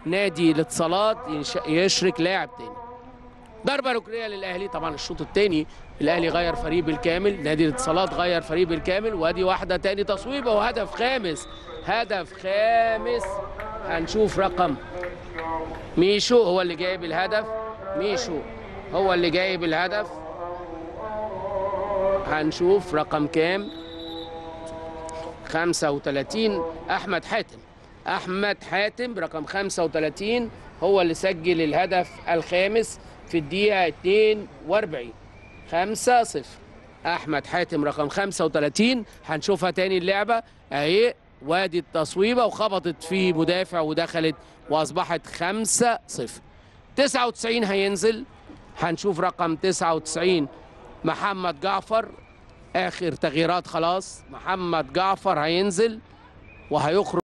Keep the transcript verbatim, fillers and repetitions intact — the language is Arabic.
نادي الاتصالات يشرك لاعب تاني. ضربه ركنيه للاهلي. طبعا الشوط الثاني الاهلي غير فريق بالكامل، نادي الاتصالات غير فريق بالكامل، وادي واحده تاني تصويبه وهدف خامس. هدف خامس. هنشوف رقم ميشو هو اللي جايب الهدف. ميشو هو اللي جايب الهدف. هنشوف رقم كام. خمسة وثلاثين احمد حاتم. احمد حاتم برقم خمسة وثلاثين هو اللي سجل الهدف الخامس في الدقيقه اتنين واربعين. خمسة صفر. احمد حاتم رقم خمسة وثلاثين. هنشوفها تاني اللعبه اهي، وادي التصويبه وخبطت في مدافع ودخلت واصبحت خمسة صفر. تسعة وتسعين هينزل. هنشوف رقم تسعة وتسعين محمد جعفر. اخر تغييرات خلاص. محمد جعفر هينزل وهيخرج